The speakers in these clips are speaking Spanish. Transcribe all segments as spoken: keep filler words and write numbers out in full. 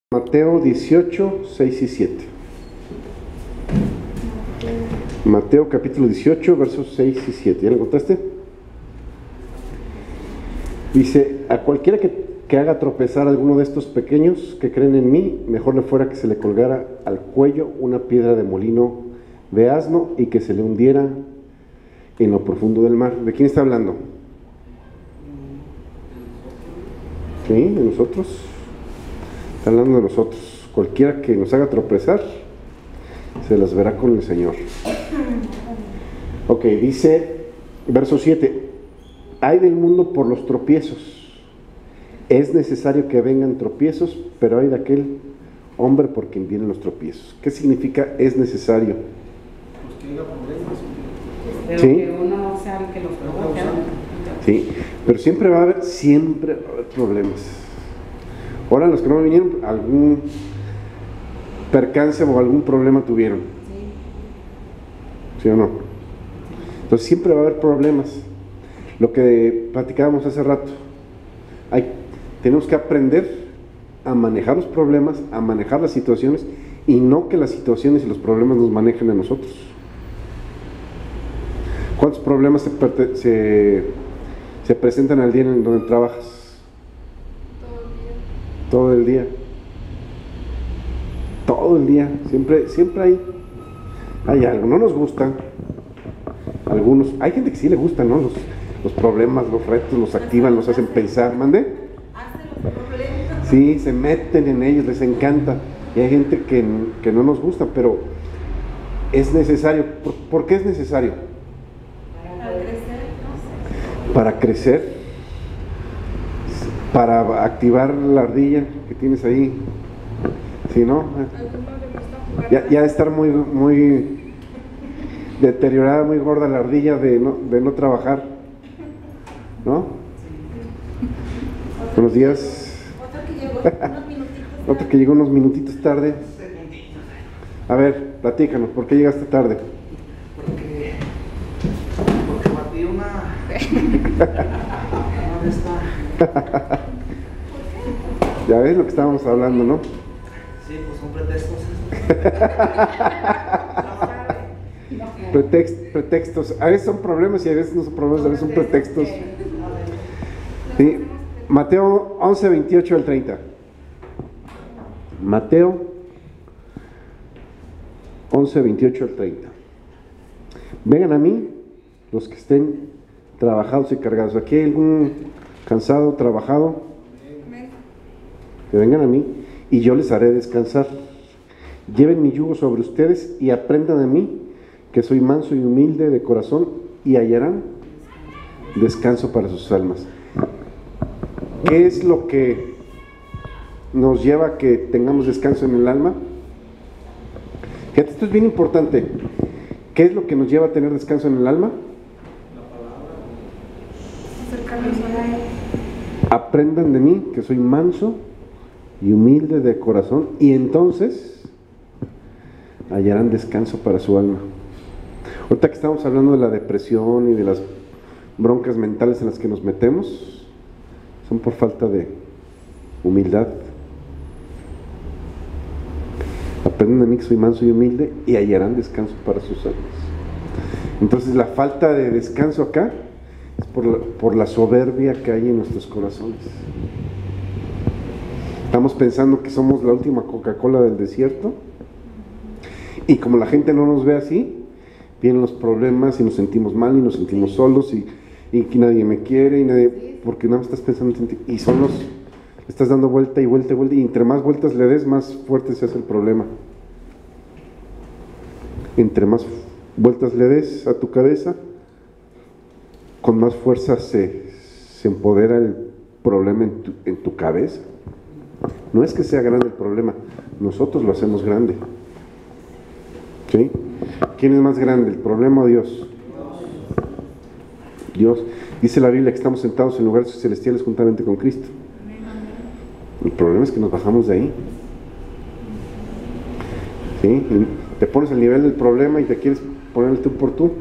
Mateo dieciocho, seis y siete. Mateo capítulo dieciocho, versos seis y siete. ¿Ya lo encontraste? Dice: a cualquiera que, que haga tropezar a alguno de estos pequeños que creen en mí, mejor le fuera que se le colgara al cuello una piedra de molino de asno y que se le hundiera en lo profundo del mar. ¿De quién está hablando? ¿Sí? ¿De nosotros? Está hablando de nosotros. Cualquiera que nos haga tropezar se las verá con el Señor. Ok, dice verso siete: ay del mundo por los tropiezos. Es necesario que vengan tropiezos, pero hay de aquel hombre por quien vienen los tropiezos. ¿Qué significa es necesario? Pues que haya problemas. Pero ¿Sí? que uno sea el que los provoque, ¿no? Sí, pero siempre va a haber, siempre va a haber problemas. Ahora los que no vinieron, algún percance o algún problema tuvieron. Sí. ¿Sí o no? Entonces siempre va a haber problemas. Lo que platicábamos hace rato, hay, tenemos que aprender a manejar los problemas, a manejar las situaciones, y no que las situaciones y los problemas nos manejen a nosotros. ¿Cuántos problemas se, se, se presentan al día en donde trabajas? Todo el día. Todo el día. Siempre, siempre hay, hay algo. No nos gusta. Algunos. Hay gente que sí le gusta, ¿no? Los, los problemas, los retos, los activan, los hacen pensar. ¿Mande? Sí, se meten en ellos, les encanta. Y hay gente que, que no nos gusta, pero es necesario. ¿Por, ¿por qué es necesario? Para crecer, no sé. Para crecer. Para activar la ardilla que tienes ahí. Si no, ya, ya de estar muy, muy deteriorada, muy gorda la ardilla de no, de no trabajar, ¿no? Buenos días. Otro que llegó unos minutitos. Otro que llegó unos minutitos tarde. A ver, platícanos, ¿por qué llegaste tarde? Porque. Porque batí una. ¿Dónde está? Ya ves lo que estábamos hablando, ¿no? Sí, pues son pretextos. Pretext, pretextos. A veces son problemas y a veces no son problemas, a veces son pretextos. Sí. Mateo once, veintiocho al treinta. Mateo once, veintiocho al treinta. Vengan a mí los que estén trabajados y cargados. Aquí hay algún cansado, trabajado, que vengan a mí y yo les haré descansar. Lleven mi yugo sobre ustedes y aprendan de mí, que soy manso y humilde de corazón, y hallarán descanso para sus almas. ¿Qué es lo que nos lleva a que tengamos descanso en el alma? Fíjate, esto es bien importante. ¿Qué es lo que nos lleva a tener descanso en el alma? Aprendan de mí, que soy manso y humilde de corazón, y entonces hallarán descanso para su alma. Ahorita que estamos hablando de la depresión y de las broncas mentales en las que nos metemos, son por falta de humildad. Aprendan de mí, que soy manso y humilde, y hallarán descanso para sus almas. Entonces la falta de descanso acá es por la, por la soberbia que hay en nuestros corazones. Estamos pensando que somos la última Coca-Cola del desierto, y como la gente no nos ve así, vienen los problemas y nos sentimos mal y nos sentimos solos y, y que nadie me quiere y nadie, porque nada más estás pensando en ti, y son los, estás dando vuelta y vuelta y vuelta, y entre más vueltas le des, más fuerte se hace el problema. Entre más vueltas le des a tu cabeza, con más fuerza se, se empodera el problema en tu, en tu cabeza. No es que sea grande el problema, nosotros lo hacemos grande. ¿Sí? ¿Quién es más grande, el problema o Dios? Dios. Dice la Biblia que estamos sentados en lugares celestiales juntamente con Cristo. El problema es que nos bajamos de ahí. ¿Sí? Te pones al nivel del problema y te quieres poner el tú por tú.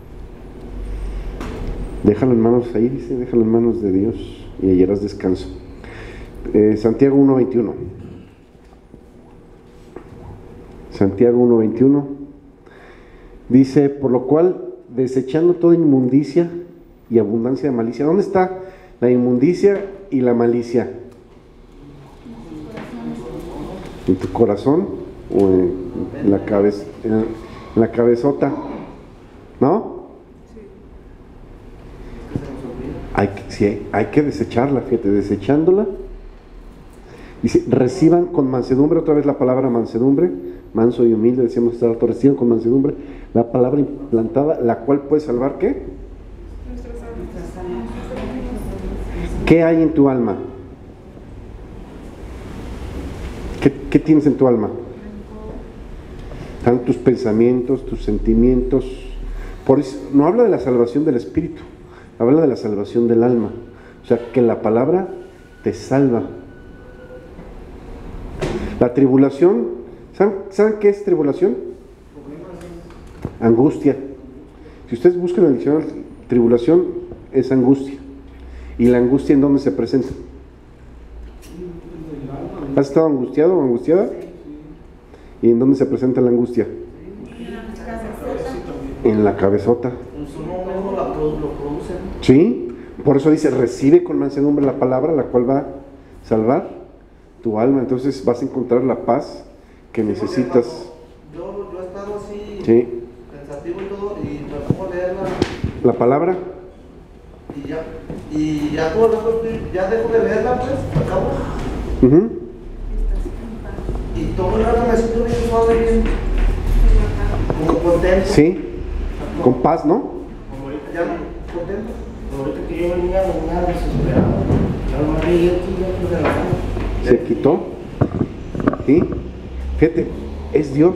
Déjalo en manos, ahí dice, déjalo en manos de Dios y hallarás descanso. Eh, Santiago uno, veintiuno. Santiago uno veintiuno. Dice, por lo cual, desechando toda inmundicia y abundancia de malicia. ¿Dónde está la inmundicia y la malicia? ¿En tu corazón o en la cabeza, en la cabezota? ¿No? Hay que, sí, hay que desecharla, fíjate, desechándola. Dice, reciban con mansedumbre, otra vez la palabra mansedumbre, manso y humilde, decíamos estar alto, reciban con mansedumbre la palabra implantada, la cual puede salvar, ¿qué? ¿Qué hay en tu alma? ¿Qué, qué tienes en tu alma? Están tus pensamientos, tus sentimientos. Por eso, no habla de la salvación del espíritu, habla de la salvación del alma. O sea, que la palabra te salva. La tribulación, ¿saben, ¿saben qué es tribulación? Angustia. Si ustedes buscan en el diccionario, tribulación es angustia. ¿Y la angustia en dónde se presenta? ¿Has estado angustiado o angustiada? ¿Y en dónde se presenta la angustia? En la cabezota. Sí, por eso dice, recibe con mansedumbre la palabra, la cual va a salvar tu alma. Entonces vas a encontrar la paz que necesitas. Yo, yo he estado así, sí, pensativo y todo, y me pongo a leer la, la palabra. Y ya, y ya todo el rato, ya dejo de leerla, pues, acabo. Uh-huh. Y todo el rato me siento bien suave, bien, como contento. Sí, con paz, ¿no? Como ahorita ya no, contento. Como ahorita que yo venía, venía desesperado. Ya no me reía aquí, ya pues de la mano. Se quitó. ¿Sí? Fíjate, es Dios.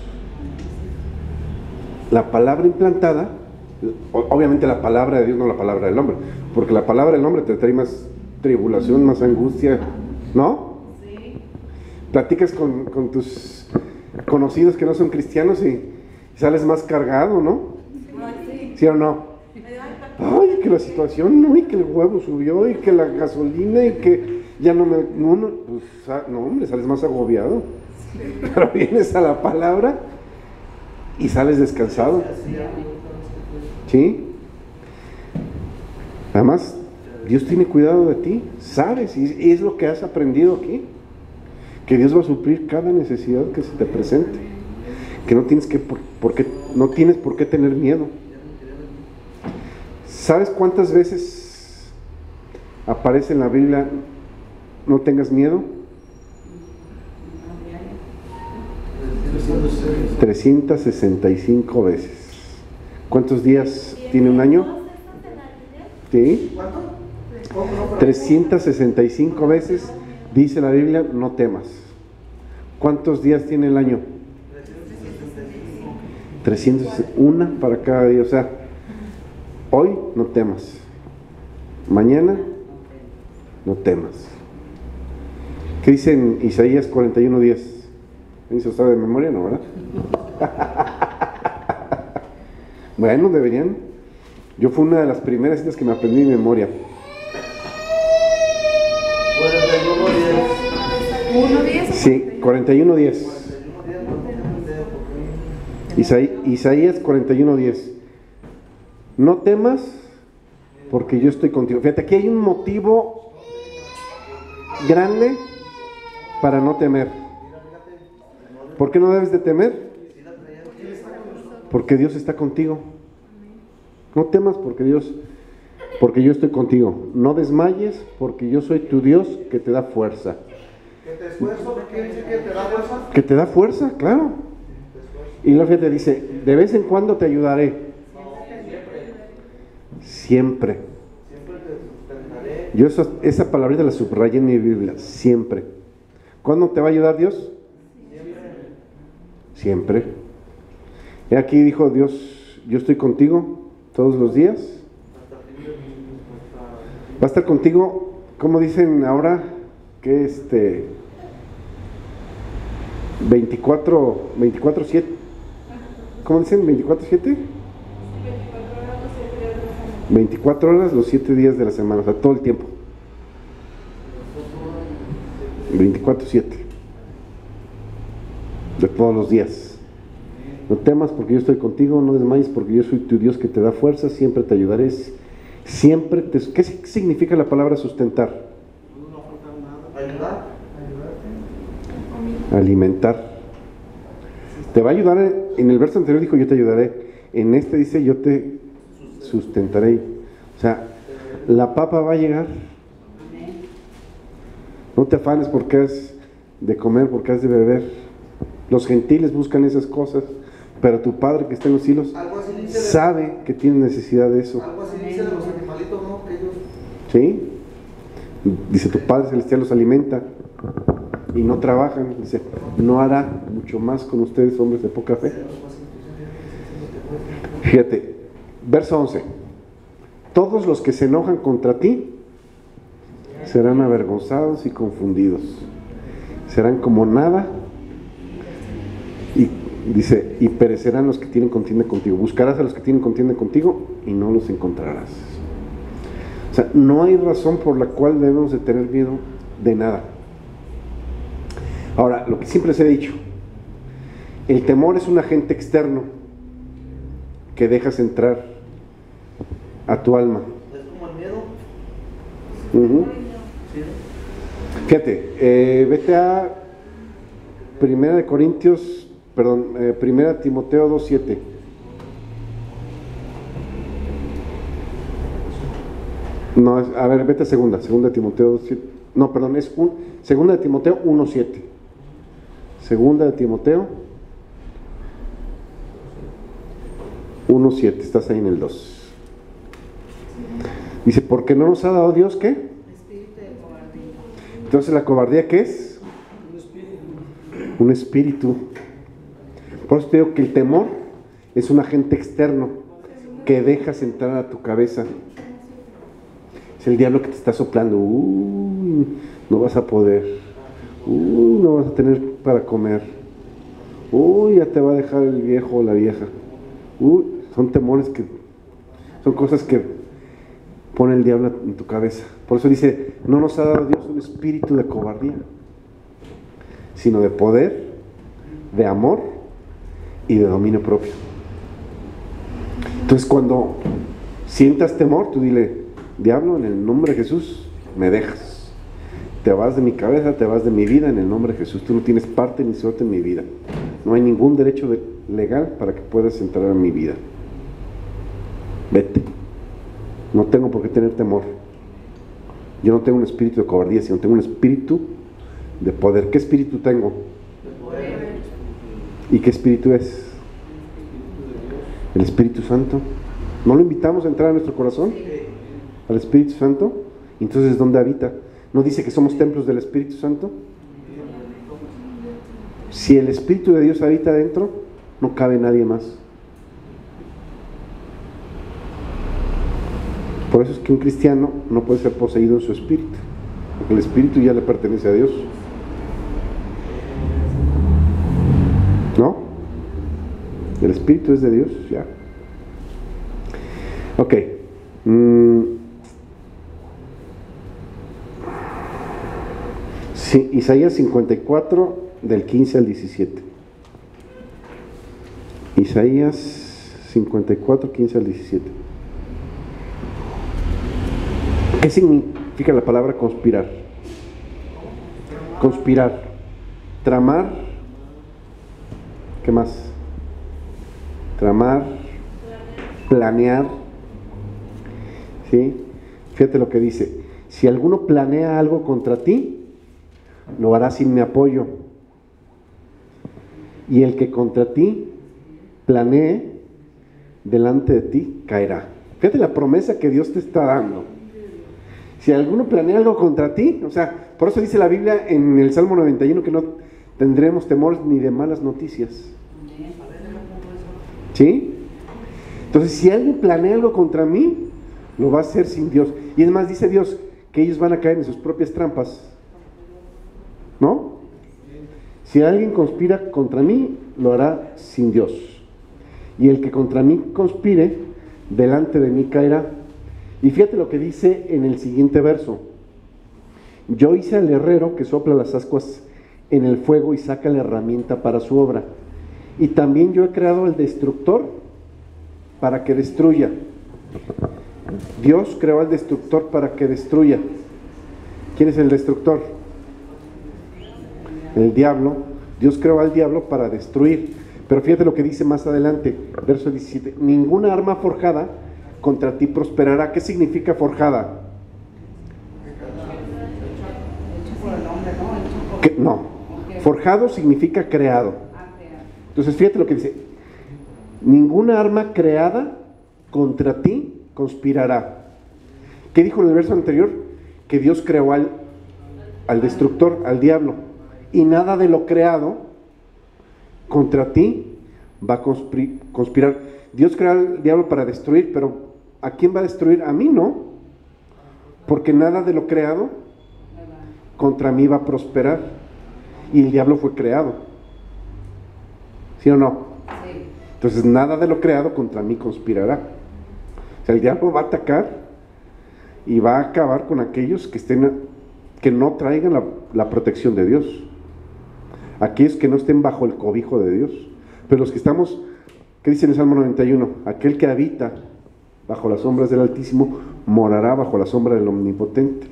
La palabra implantada, obviamente la palabra de Dios, no la palabra del hombre, porque la palabra del hombre te trae más tribulación, más angustia, ¿no? Sí. Platicas con, con tus conocidos que no son cristianos y sales más cargado, ¿no? Sí, ¿sí o no? Ay, que la situación, no, y que el huevo subió, y que la gasolina, y que ya no me... No, no, pues, no hombre, sales más agobiado. Pero vienes a la palabra y sales descansado. ¿Sí? Además, Dios tiene cuidado de ti, sabes, y es lo que has aprendido aquí, que Dios va a suplir cada necesidad que se te presente, que no tienes que, por, por qué, no tienes por qué tener miedo. ¿Sabes cuántas veces aparece en la Biblia no tengas miedo? trescientas sesenta y cinco veces. ¿Cuántos días tiene un año? ¿Sí? trescientas sesenta y cinco veces dice la Biblia, no temas. ¿Cuántos días tiene el año? trescientos, una para cada día. O sea, hoy no temas, mañana no temas. ¿Qué dice en Isaías cuarenta y uno diez? ¿Se sabe de memoria? No, ¿verdad? Bueno, deberían. Yo fue una de las primeras citas que me aprendí de memoria. Sí, cuarenta y uno diez. Isaías cuarenta y uno diez. No temas, porque yo estoy contigo. Fíjate, aquí hay un motivo grande para no temer. ¿Por qué no debes de temer? Porque Dios está contigo. No temas porque Dios, porque yo estoy contigo. No desmayes porque yo soy tu Dios que te da fuerza. ¿Que te esfuerzo? ¿Quiere decir que te da fuerza? Que te da fuerza, claro. Y luego te dice, de vez en cuando te ayudaré. Siempre. Yo esa, esa palabrita la subrayé en mi Biblia, siempre. ¿Cuándo te va a ayudar Dios? Siempre. Y aquí dijo Dios, yo estoy contigo todos los días. Va a estar contigo, como dicen ahora, que este veinticuatro siete. ¿Cómo dicen? ¿veinticuatro siete? veinticuatro horas los siete días de la semana, o sea, todo el tiempo. veinticuatro siete. de todos los días. No temas porque yo estoy contigo, no desmayes porque yo soy tu Dios que te da fuerza, siempre te ayudaré, siempre te... ¿Qué significa la palabra sustentar? No falta nada. Ayudar. Alimentar. Te va a ayudar, en el verso anterior dijo yo te ayudaré, en este dice yo te sustentaré. O sea, la papa va a llegar. No te afanes porque has de comer, porque has de beber. Los gentiles buscan esas cosas, pero tu Padre que está en los cielos sabe que tienes necesidad de eso. Algo así dice de los animalitos, ¿no? Que ellos... ¿Sí? Dice, tu Padre Celestial los alimenta y no trabajan. Dice, no hará mucho más con ustedes, hombres de poca fe. Fíjate, verso once. Todos los que se enojan contra ti serán avergonzados y confundidos. Serán como nada y dice, y perecerán los que tienen contienda contigo. Buscarás a los que tienen contienda contigo y no los encontrarás. O sea, no hay razón por la cual debemos de tener miedo de nada. Ahora, lo que siempre les he dicho, el temor es un agente externo que dejas entrar a tu alma. ¿Es como el miedo? Uh-huh. Sí. Fíjate, eh, vete a Primera de Corintios, perdón, eh, Primera de Timoteo dos siete. No, es, a ver, vete a segunda, segunda de Timoteo dos siete. No, perdón, es un, segunda de Timoteo uno siete. Segunda de Timoteo uno siete, estás ahí en el dos. Dice, porque no nos ha dado Dios, ¿qué? Espíritu de cobardía. Entonces, ¿la cobardía qué es? Un espíritu. Un espíritu. Por eso te digo que el temor es un agente externo que dejas entrar a tu cabeza. Es el diablo que te está soplando. Uy, no vas a poder. Uy, no vas a tener para comer. Uy, ya te va a dejar el viejo o la vieja. Uy, son temores que, son cosas que pone el diablo en tu cabeza. Por eso dice, no nos ha dado Dios un espíritu de cobardía, sino de poder, de amor y de dominio propio. Entonces, cuando sientas temor, tú dile, diablo, en el nombre de Jesús, me dejas. Te vas de mi cabeza, te vas de mi vida en el nombre de Jesús. Tú no tienes parte ni suerte en mi vida. No hay ningún derecho de, legal para que puedas entrar en mi vida. Vete. No tengo por qué tener temor. Yo no tengo un espíritu de cobardía, sino tengo un espíritu de poder. ¿Qué espíritu tengo? ¿Y qué espíritu es? El Espíritu Santo. ¿No lo invitamos a entrar a nuestro corazón? Al Espíritu Santo. Entonces, ¿dónde habita? ¿No dice que somos templos del Espíritu Santo? Si el Espíritu de Dios habita dentro, no cabe nadie más. Por eso es que un cristiano no puede ser poseído en su espíritu, porque el espíritu ya le pertenece a Dios. ¿No? El espíritu es de Dios, ya. Ok. Mm. Sí, Isaías cincuenta y cuatro, del quince al diecisiete. Isaías cincuenta y cuatro, quince al diecisiete. ¿Qué significa la palabra conspirar? Conspirar, tramar, ¿qué más? Tramar, planear, ¿sí? Fíjate lo que dice, si alguno planea algo contra ti, lo hará sin mi apoyo, y el que contra ti planee delante de ti caerá. Fíjate la promesa que Dios te está dando. Si alguno planea algo contra ti, o sea, por eso dice la Biblia en el Salmo noventa y uno que no tendremos temor ni de malas noticias. ¿Sí? Entonces, si alguien planea algo contra mí, lo va a hacer sin Dios. Y es más, dice Dios que ellos van a caer en sus propias trampas. ¿No? Si alguien conspira contra mí, lo hará sin Dios. Y el que contra mí conspire, delante de mí caerá. Y fíjate lo que dice en el siguiente verso. Yo hice al herrero que sopla las ascuas en el fuego y saca la herramienta para su obra. Y también yo he creado al destructor para que destruya. Dios creó al destructor para que destruya. ¿Quién es el destructor? El diablo. Dios creó al diablo para destruir. Pero fíjate lo que dice más adelante, verso diecisiete. Ninguna arma forjada contra ti prosperará. ¿Qué significa forjada? Que, no, forjado significa creado. Entonces fíjate lo que dice. Ninguna arma creada contra ti conspirará. ¿Qué dijo en el verso anterior? Que Dios creó al, al destructor, al diablo. Y nada de lo creado contra ti va a conspirar. Dios creó al diablo para destruir, pero ¿a quién va a destruir? A mí no, porque nada de lo creado contra mí va a prosperar, y el diablo fue creado, ¿sí o no? Sí. Entonces nada de lo creado contra mí conspirará. O sea, el diablo va a atacar y va a acabar con aquellos que estén, que no traigan la, la protección de Dios, aquellos que no estén bajo el cobijo de Dios. Pero los que estamos, ¿qué dice en el Salmo noventa y uno? Aquel que habita bajo las sombras del Altísimo morará bajo la sombra del Omnipotente.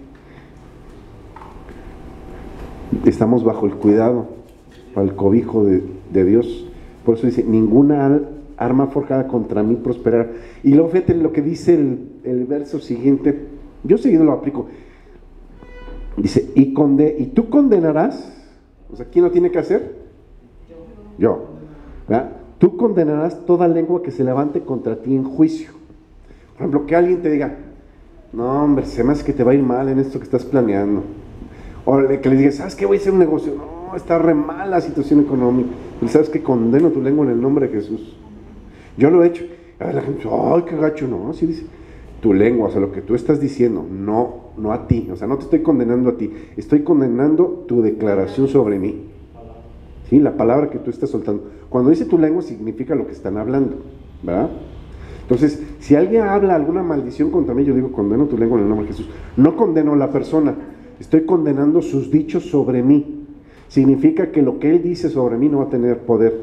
Estamos bajo el cuidado, bajo el cobijo de, de Dios. Por eso dice, ninguna arma forjada contra mí prosperará. Y luego fíjate lo que dice el, el verso siguiente. Yo seguido lo aplico. Dice, y, conde, y tú condenarás. O sea, ¿quién lo tiene que hacer? Yo. ¿Verdad? Tú condenarás toda lengua que se levante contra ti en juicio. Por ejemplo, que alguien te diga, no hombre, se me hace que te va a ir mal en esto que estás planeando. O que le digas, ¿sabes qué? Voy a hacer un negocio. No, está re mal la situación económica. Y sabes que condeno tu lengua en el nombre de Jesús. Yo lo he hecho. A ver, la gente dice, ay, qué gacho. No, así dice, tu lengua, o sea, lo que tú estás diciendo, no, no a ti. O sea, no te estoy condenando a ti. Estoy condenando tu declaración sobre mí. ¿Sí? La palabra que tú estás soltando. Cuando dice tu lengua, significa lo que están hablando, ¿verdad? Entonces, si alguien habla alguna maldición contra mí, yo digo, condeno tu lengua en el nombre de Jesús. No condeno a la persona. Estoy condenando sus dichos sobre mí. Significa que lo que él dice sobre mí no va a tener poder.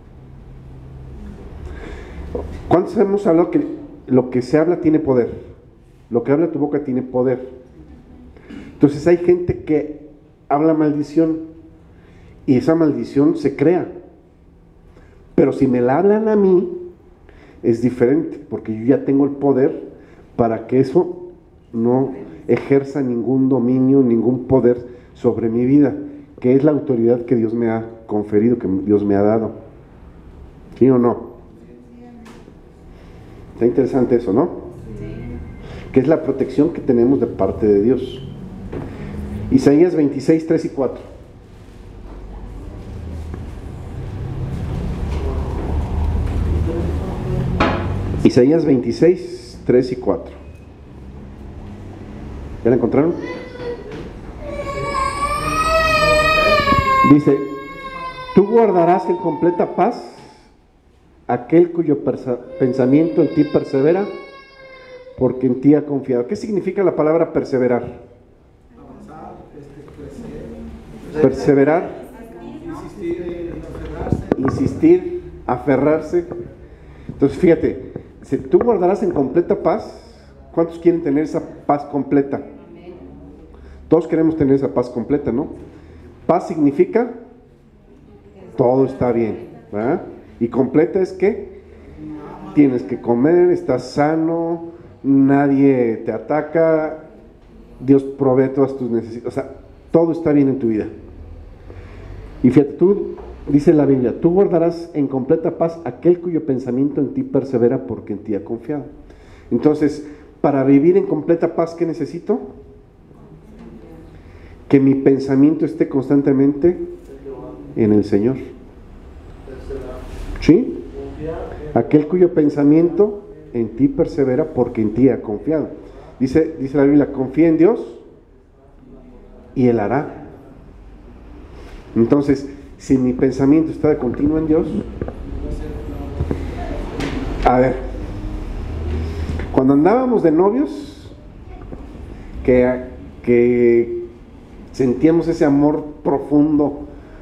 ¿Cuántos hemos hablado que lo que se habla tiene poder? Lo que habla tu boca tiene poder. Entonces hay gente que habla maldición y esa maldición se crea. Pero si me la hablan a mí, es diferente, porque yo ya tengo el poder para que eso no ejerza ningún dominio, ningún poder sobre mi vida, que es la autoridad que Dios me ha conferido, que Dios me ha dado. ¿Sí o no? Está interesante eso, ¿no? Sí. Que es la protección que tenemos de parte de Dios. Isaías veintiséis, tres y cuatro. Isaías veintiséis, tres y cuatro. ¿Ya la encontraron? Dice, tú guardarás en completa paz aquel cuyo pensamiento en ti persevera, porque en ti ha confiado. ¿Qué significa la palabra perseverar? Avanzar, este, crecer. Perseverar, Insistir, aferrarse. insistir, aferrarse. Entonces fíjate, si tú guardarás en completa paz, ¿cuántos quieren tener esa paz completa? Todos queremos tener esa paz completa, ¿no? Paz significa todo está bien, ¿verdad? Y completa es que tienes que comer, estás sano, nadie te ataca, Dios provee todas tus necesidades, o sea, todo está bien en tu vida. Y fíjate, tú, dice la Biblia, tú guardarás en completa paz aquel cuyo pensamiento en ti persevera, porque en ti ha confiado. Entonces, para vivir en completa paz, ¿qué necesito? Que mi pensamiento esté constantemente en el Señor. ¿Sí? Aquel cuyo pensamiento en ti persevera, porque en ti ha confiado. Dice, dice la Biblia, confía en Dios y Él hará. Entonces, si mi pensamiento está de continuo en Dios, a ver, cuando andábamos de novios, que, que sentíamos ese amor profundo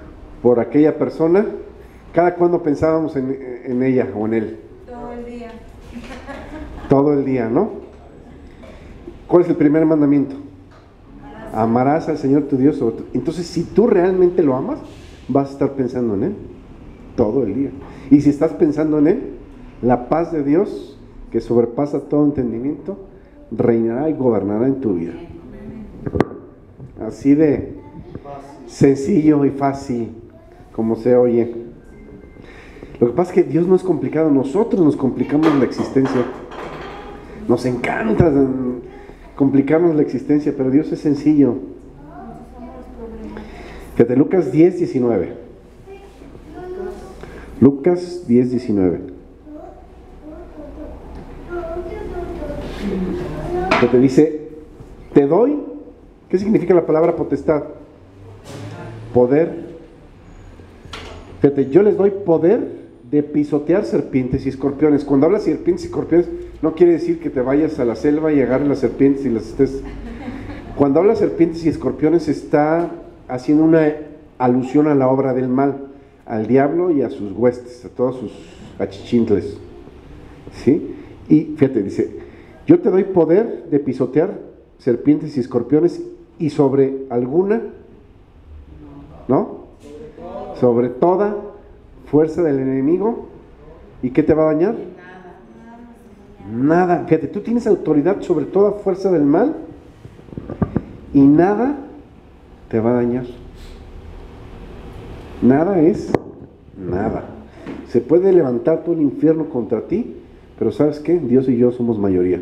por aquella persona, ¿cada cuándo pensábamos en, en ella o en él? Todo el día. Todo el día, ¿no? ¿Cuál es el primer mandamiento? Amarás al Señor tu Dios sobre tu... Entonces, si tú realmente lo amas, vas a estar pensando en Él todo el día. Y si estás pensando en Él, la paz de Dios, que sobrepasa todo entendimiento, reinará y gobernará en tu vida. Así de sencillo y fácil como se oye. Lo que pasa es que Dios no es complicado, nosotros nos complicamos la existencia. Nos encanta complicarnos la existencia, pero Dios es sencillo. Fíjate, Lucas diez, diecinueve. Lucas diez, diecinueve. Que te dice, te doy, ¿qué significa la palabra potestad? Poder. Fíjate, yo les doy poder de pisotear serpientes y escorpiones. Cuando hablas de serpientes y escorpiones, no quiere decir que te vayas a la selva y agarres las serpientes y las estés... Cuando habla de serpientes y escorpiones, está haciendo una alusión a la obra del mal, al diablo y a sus huestes, a todos sus achichintles. ¿Sí? Y fíjate, dice, yo te doy poder de pisotear serpientes y escorpiones y sobre alguna, ¿no? Sobre toda fuerza del enemigo. ¿Y qué te va a dañar? Nada. Fíjate, tú tienes autoridad sobre toda fuerza del mal y nada te va a dañar. Nada es nada. Se puede levantar todo el infierno contra ti, pero ¿sabes qué? Dios y yo somos mayoría.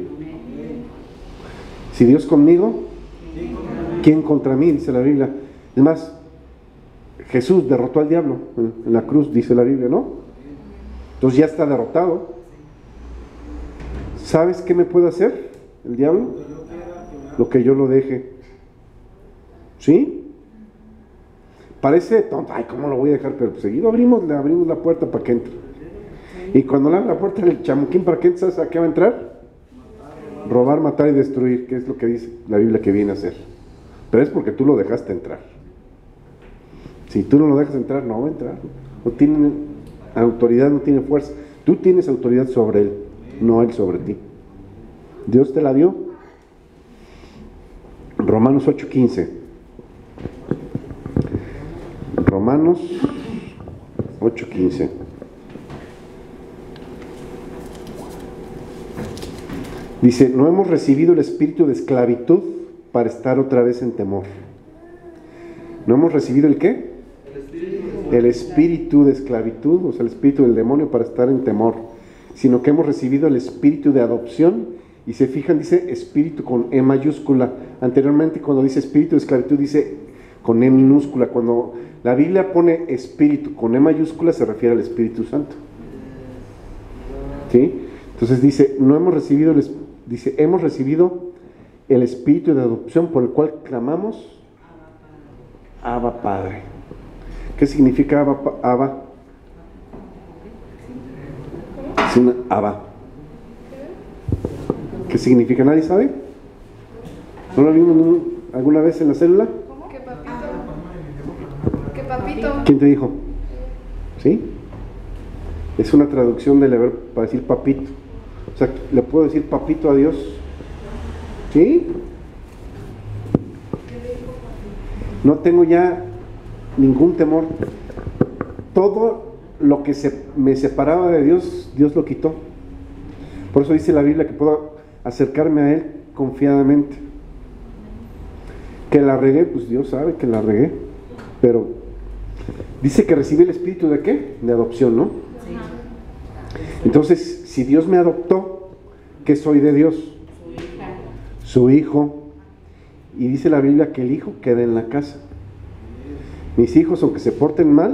Si Dios conmigo, ¿quién contra mí? Dice la Biblia. Es más, Jesús derrotó al diablo en la cruz, dice la Biblia, ¿no? Entonces ya está derrotado. ¿Sabes qué me puede hacer el diablo? Lo que yo lo deje. ¿Sí? Parece tonto, ay, ¿cómo lo voy a dejar? Pero pues seguido abrimos, le abrimos la puerta para que entre. Y cuando le abre la puerta el chamuquín para que entre, ¿sabes a qué va a entrar? Robar, matar y destruir, que es lo que dice la Biblia que viene a hacer. Pero es porque tú lo dejaste entrar. Si tú no lo dejas entrar, no va a entrar. No tiene autoridad, no tiene fuerza. Tú tienes autoridad sobre él, no él sobre ti. Dios te la dio. Romanos ocho quince. Romanos ocho quince. Dice, no hemos recibido el espíritu de esclavitud para estar otra vez en temor. ¿No hemos recibido el qué? El espíritu, el espíritu de esclavitud, o sea, el espíritu del demonio para estar en temor, sino que hemos recibido el espíritu de adopción. Y se fijan, dice espíritu con E mayúscula. Anteriormente, cuando dice espíritu de esclavitud, dice con E minúscula. Cuando la Biblia pone espíritu con E mayúscula, se refiere al Espíritu Santo. ¿Sí? Entonces dice, no hemos recibido el, dice, hemos recibido el espíritu de adopción por el cual clamamos Abba Padre. ¿Qué significa Abba? Abba? Es una Abba. ¿Qué significa? ¿Nadie sabe? ¿No lo vimos alguna vez en la célula? ¿Cómo? ¿Qué papito? ¿Qué papito? ¿Quién te dijo? ¿Sí? Es una traducción del hebreo para decir papito. O sea, ¿le puedo decir papito a Dios? ¿Sí? No tengo ya ningún temor. Todo lo que se, me separaba de Dios, Dios lo quitó. Por eso dice la Biblia que puedo acercarme a Él confiadamente. Que la regué, pues Dios sabe que la regué. Pero dice que recibí el espíritu de ¿qué? De adopción, ¿no? Sí. Entonces, si Dios me adoptó, ¿qué soy de Dios? Su hija. Su hijo. Y dice la Biblia que el hijo queda en la casa. Mis hijos, aunque se porten mal,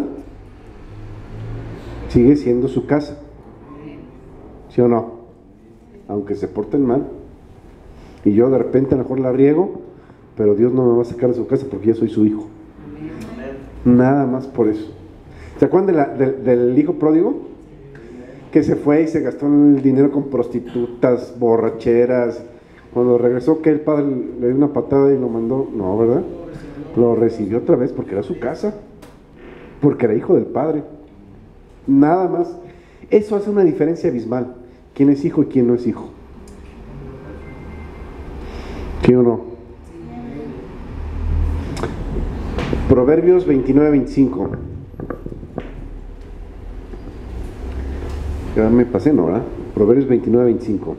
sigue siendo su casa. ¿Sí o no? Aunque se porten mal. Y yo de repente a lo mejor la riego, pero Dios no me va a sacar de su casa porque yo soy su hijo. Nada más por eso. ¿Se acuerdan de la, de, del hijo pródigo? Que se fue y se gastó el dinero con prostitutas, borracheras. Cuando regresó, que el padre le dio una patada y lo mandó. No, ¿verdad? Lo recibió otra vez porque era su casa. porque era hijo del Padre. Nada más. Eso hace una diferencia abismal. ¿Quién es hijo y quién no es hijo? ¿Sí o no? Proverbios veintinueve veinticinco. Ya me pasé, ¿no? ¿verdad? Proverbios veintinueve veinticinco.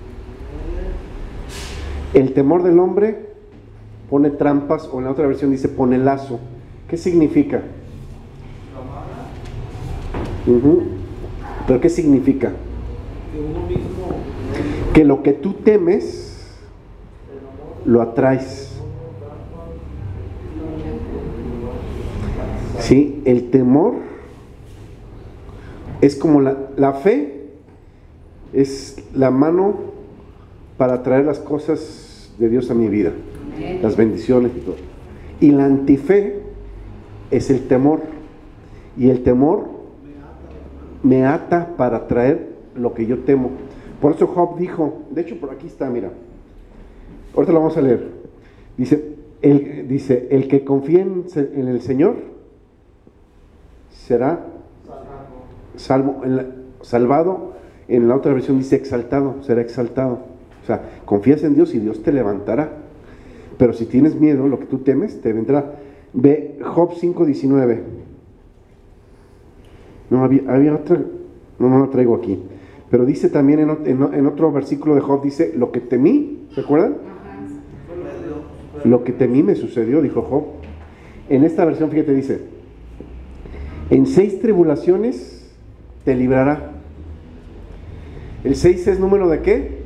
El temor del hombre pone trampas, o en la otra versión dice pone lazo. ¿Qué significa? Uh-huh. ¿Pero qué significa? Que lo que tú temes lo atraes. Sí, el temor es como la, la fe, es la mano para atraer las cosas de Dios a mi vida, las bendiciones y todo. Y la antife es el temor, y el temor me ata para atraer lo que yo temo. Por eso Job dijo, de hecho por aquí está, mira, ahorita lo vamos a leer. Dice, el, dice, el que confía en, en el Señor será salvo, en la, salvado. En la otra versión dice exaltado, será exaltado. O sea, confías en Dios y Dios te levantará. Pero si tienes miedo, lo que tú temes, te vendrá. Ve Job cinco diecinueve. No, había, había otra, no, no la traigo aquí. Pero dice también en, en, en otro versículo de Job, dice, lo que temí, ¿se acuerdan? Lo que temí me sucedió, dijo Job. En esta versión, fíjate, dice, en seis tribulaciones te librará. ¿El seis es número de qué?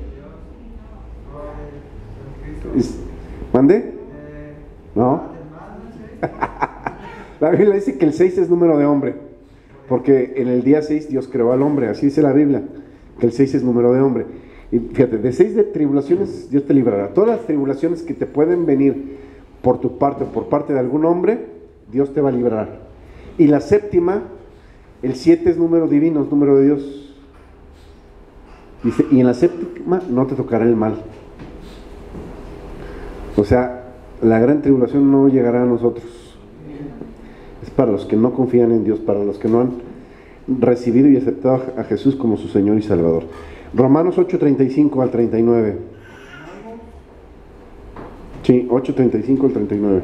¿Mande? ¿No? La Biblia dice que el seis es número de hombre, porque en el día seis Dios creó al hombre, así dice la Biblia, que el seis es número de hombre. Y fíjate, de seis de tribulaciones Dios te librará. Todas las tribulaciones que te pueden venir por tu parte o por parte de algún hombre, Dios te va a librar. Y la séptima, el siete es número divino, es número de Dios. Dice, y en la séptima no te tocará el mal. O sea, la gran tribulación no llegará a nosotros. Es para los que no confían en Dios, para los que no han recibido y aceptado a Jesús como su Señor y Salvador. Romanos ocho treinta y cinco al treinta y nueve. Sí, ocho treinta y cinco al treinta y nueve.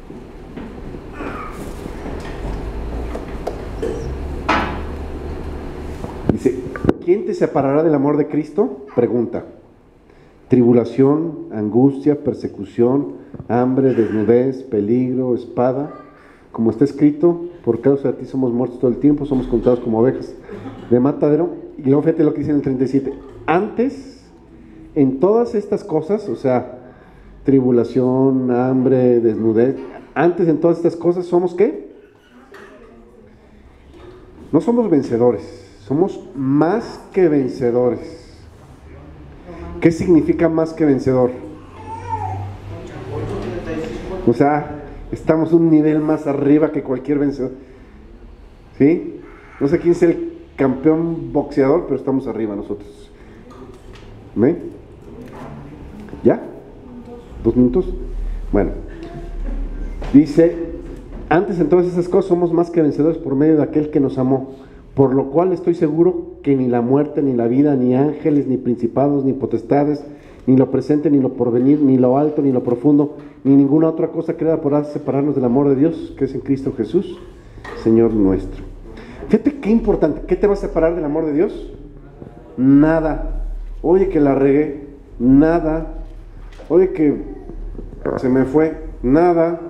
Dice, ¿quién te separará del amor de Cristo? Pregunta. Tribulación, angustia, persecución, hambre, desnudez, peligro, espada. Como está escrito, por causa de ti somos muertos todo el tiempo, somos contados como ovejas de matadero. Y luego fíjate lo que dice en el treinta y siete. Antes, en todas estas cosas, o sea, tribulación, hambre, desnudez, antes en todas estas cosas, ¿somos qué? No somos vencedores, somos más que vencedores. ¿Qué significa más que vencedor? O sea, estamos un nivel más arriba que cualquier vencedor. ¿Sí? No sé quién es el campeón boxeador, pero estamos arriba nosotros. ¿Ven? ¿Ya? ¿Dos minutos? Bueno. Dice, antes en todas esas cosas somos más que vencedores por medio de aquel que nos amó. Por lo cual estoy seguro que ni la muerte, ni la vida, ni ángeles, ni principados, ni potestades, ni lo presente, ni lo porvenir, ni lo alto, ni lo profundo, ni ninguna otra cosa creada podrá separarnos del amor de Dios, que es en Cristo Jesús, Señor nuestro. Fíjate qué importante. ¿Qué te va a separar del amor de Dios? Nada. Oye, que la regué. Nada. Oye, que se me fue. Nada.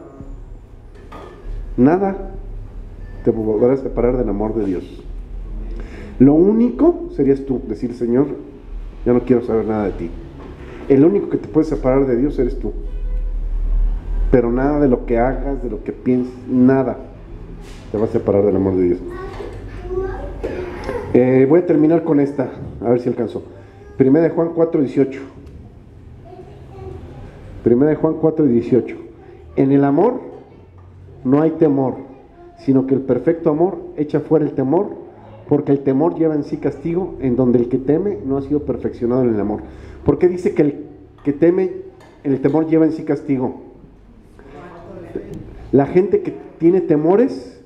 Nada te podrá separar del amor de Dios. Lo único serías tú, decir, Señor, ya no quiero saber nada de ti. El único que te puede separar de Dios eres tú. Pero nada de lo que hagas, de lo que pienses, nada te va a separar del amor de Dios. Eh, voy a terminar con esta, a ver si alcanzó. Primera de Juan cuatro dieciocho. Primera de Juan cuatro dieciocho. En el amor no hay temor, sino que el perfecto amor echa fuera el temor, porque el temor lleva en sí castigo, en donde el que teme no ha sido perfeccionado en el amor. ¿Por qué dice que el que teme, el temor lleva en sí castigo? La gente que tiene temores